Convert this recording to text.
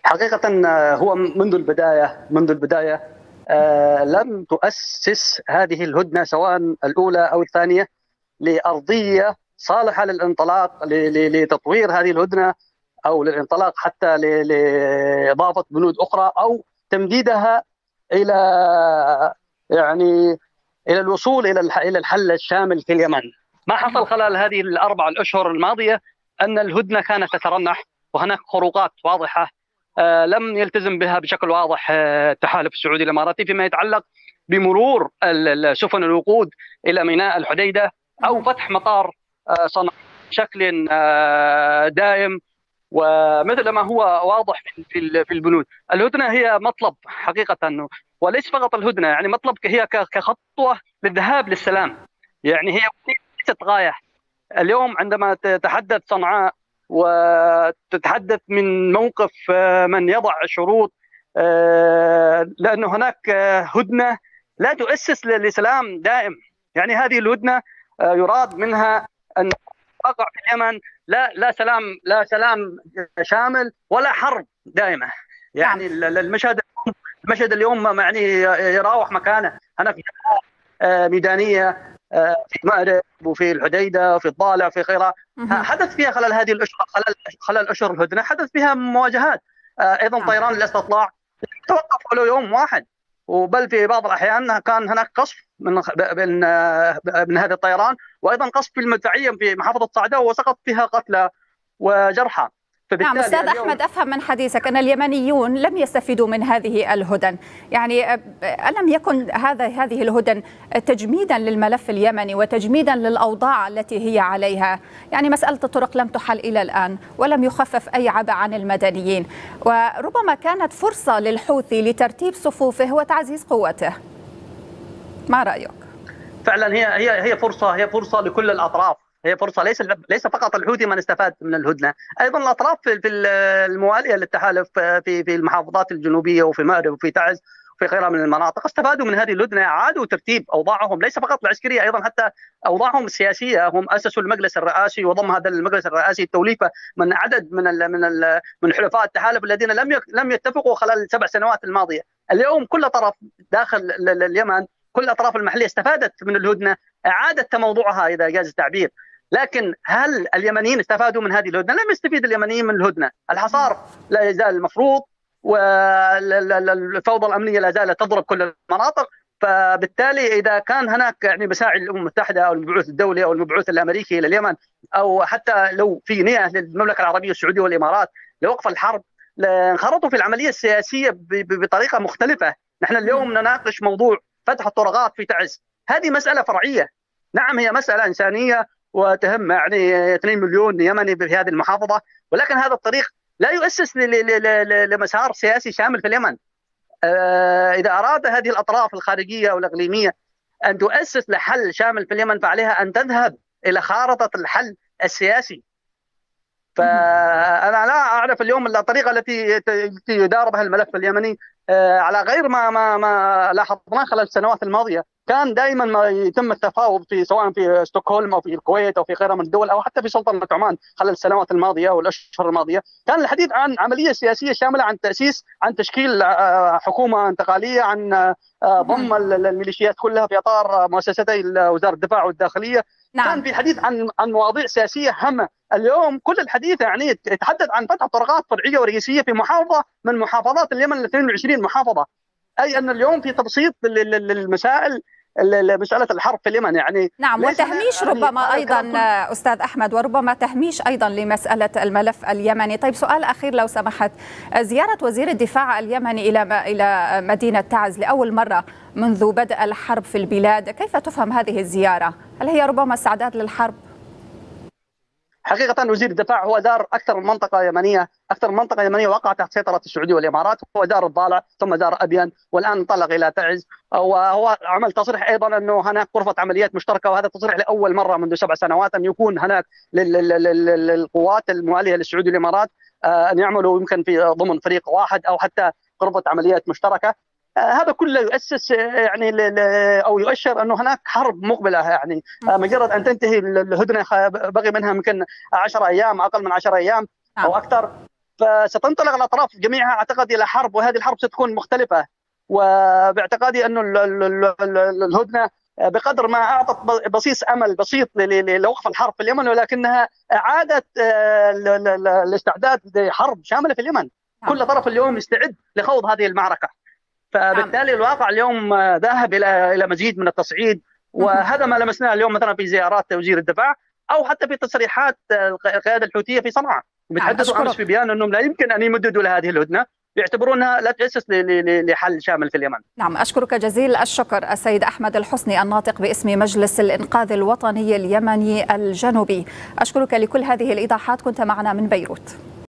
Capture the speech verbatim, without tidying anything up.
حقيقة هو منذ البداية منذ البداية آه لم تؤسس هذه الهدنة سواء الأولى أو الثانية لأرضية صالحة للانطلاق لتطوير هذه الهدنة أو للانطلاق حتى لإضافة بنود أخرى أو تمديدها إلى يعني إلى الوصول إلى إلى الحل الشامل في اليمن. ما حصل خلال هذه الأربع الأشهر الماضية أن الهدنة كانت تترنح وهناك خروقات واضحة آه لم يلتزم بها بشكل واضح آه التحالف السعودي الإماراتي فيما يتعلق بمرور سفن الوقود إلى ميناء الحديدة أو فتح مطار آه صنعاء بشكل آه دائم، ومثل ما هو واضح في في البنود. الهدنة هي مطلب حقيقة، وليس فقط الهدنة، يعني مطلب هي كخطوة للذهاب للسلام، يعني هي ليست غاية. اليوم عندما تتحدث صنعاء وتتحدث من موقف من يضع شروط، لأنه هناك هدنة لا تؤسس لسلام دائم. يعني هذه الهدنة يراد منها أن تقع في اليمن لا لا سلام لا سلام شامل ولا حرب دائمة. يعني المشهد المشهد اليوم يعني يراوح مكانه. هناك ميدانية في مأرب وفي الحديدة وفي الضالع وفي غيرها حدث فيها خلال هذه الأشهر خلال خلال أشهر الهدنة حدث فيها مواجهات. أيضا طيران الاستطلاع توقف له يوم واحد، وبل في بعض الأحيان كان هناك قصف من من من هذا الطيران، وأيضا قصف في المدفعية في محافظة صعدة وسقط فيها قتلى وجرحى. نعم أستاذ أحمد، أفهم من حديثك أن اليمنيون لم يستفيدوا من هذه الهدن، يعني ألم يكن هذا هذه الهدن تجميدا للملف اليمني وتجميدا للأوضاع التي هي عليها؟ يعني مسألة الطرق لم تحل إلى الآن ولم يخفف أي عبء عن المدنيين، وربما كانت فرصة للحوثي لترتيب صفوفه وتعزيز قوته. ما رأيك؟ فعلا هي هي هي فرصة هي فرصة لكل الأطراف، هي فرصة ليس ليس فقط الحوثي من استفاد من الهدنة، أيضا الأطراف في الموالية للتحالف في في المحافظات الجنوبية وفي مأرب وفي تعز وفي غيرها من المناطق استفادوا من هذه الهدنة، أعادوا ترتيب أوضاعهم ليس فقط العسكرية، أيضا حتى أوضاعهم السياسية. هم أسسوا المجلس الرئاسي وضم هذا المجلس الرئاسي توليفة من عدد من ال من ال من حلفاء التحالف الذين لم لم يتفقوا خلال السبع سنوات الماضية. اليوم كل طرف داخل اليمن، كل الأطراف المحلية استفادت من الهدنة، أعادت تموضعها إذا جاز التعبير. لكن هل اليمنيين استفادوا من هذه الهدنة؟ لم يستفيد اليمنيين من الهدنة. الحصار لا يزال المفروض، والفوضى الأمنية لا زالت تضرب كل المناطق. فبالتالي إذا كان هناك يعني مساعي الأمم المتحدة أو المبعوث الدولي أو المبعوث الأمريكي إلى اليمن، أو حتى لو في نية للمملكة العربية السعودية والإمارات لوقف الحرب، انخرطوا في العملية السياسية بطريقة مختلفة. نحن اليوم نناقش موضوع فتح الطرقات في تعز، هذه مسألة فرعية. نعم هي مسألة إنسانية وتهم يعني اثنين مليون يمني في هذه المحافظة، ولكن هذا الطريق لا يؤسس لمسار سياسي شامل في اليمن. إذا أراد هذه الأطراف الخارجية أو الإقليمية أن تؤسس لحل شامل في اليمن فعليها أن تذهب إلى خارطة الحل السياسي. فأنا لا أعرف اليوم الطريقة التي يدار بها الملف اليمني على غير ما ما ما لاحظناه خلال السنوات الماضية. كان دائما ما يتم التفاوض في سواء في ستوكهولم او في الكويت او في غيرها من الدول او حتى في سلطنة عمان خلال السنوات الماضية والاشهر الماضية، كان الحديث عن عملية سياسية شاملة، عن تأسيس، عن تشكيل حكومة انتقالية، عن ضم الميليشيات كلها في اطار مؤسستي وزارة الدفاع والداخلية. نعم. كان في حديث عن عن مواضيع سياسية هامة. اليوم كل الحديث يعني يتحدث عن فتح طرقات فرعية ورئيسية في محافظة من محافظات اليمن اثنين وعشرين محافظة، أي أن اليوم في تبسيط للمسائل، مسألة الحرب في اليمن. يعني نعم، وتهميش ربما يعني أيضا أستاذ أحمد، وربما تهميش أيضا لمسألة الملف اليمني. طيب سؤال أخير لو سمحت، زيارة وزير الدفاع اليمني إلى إلى مدينة تعز لأول مرة منذ بدء الحرب في البلاد، كيف تفهم هذه الزيارة؟ هل هي ربما استعداد للحرب؟ حقيقة وزير الدفاع هو زار أكثر من منطقة يمنية، أكثر من منطقة يمنية وقعت تحت سيطرة السعودية والإمارات. هو زار الضالع ثم زار أبين والآن انطلق إلى تعز، وهو عمل تصريح أيضا أنه هناك غرفة عمليات مشتركة، وهذا تصريح لأول مرة منذ سبع سنوات أن يكون هناك للقوات الموالية للسعودية والإمارات أن يعملوا يمكن في ضمن فريق واحد أو حتى غرفة عمليات مشتركة. هذا كله يؤسس يعني او يؤشر انه هناك حرب مقبله. يعني مجرد ان تنتهي الهدنه بقي منها يمكن عشرة ايام، اقل من عشرة ايام او اكثر، فستنطلق الأطراف جميعها أعتقد إلى حرب، وهذه الحرب ستكون مختلفة. وباعتقادي أن الهدنة بقدر ما أعطت بصيص أمل بسيط لوقف الحرب في اليمن، ولكنها أعادت الاستعداد لحرب شاملة في اليمن. كل طرف اليوم يستعد لخوض هذه المعركة، فبالتالي الواقع اليوم ذاهب إلى إلى مزيد من التصعيد، وهذا ما لمسناه اليوم مثلا في زيارات وزير الدفاع أو حتى في تصريحات القيادة الحوثية في صنعاء. بيتحدثوا أمس في بيان أنهم لا يمكن أن يمددوا لهذه الهدنة، يعتبرونها لا تأسس لحل شامل في اليمن. نعم، أشكرك جزيل الشكر السيد أحمد الحسني الناطق باسم مجلس الإنقاذ الوطني اليمني الجنوبي. أشكرك لكل هذه الإيضاحات، كنت معنا من بيروت.